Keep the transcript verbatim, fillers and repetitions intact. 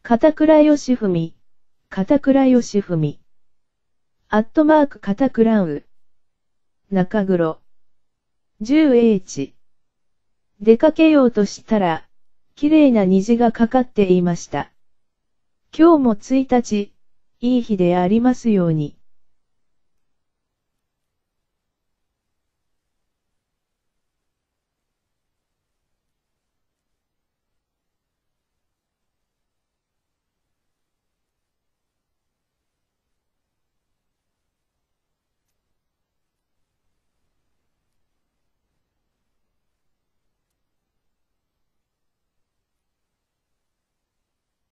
片倉義文、片倉義文。アットマーク片倉う。中黒。じゅうエイチ。出かけようとしたら、綺麗な虹がかかっていました。今日もついたち、いい日でありますように。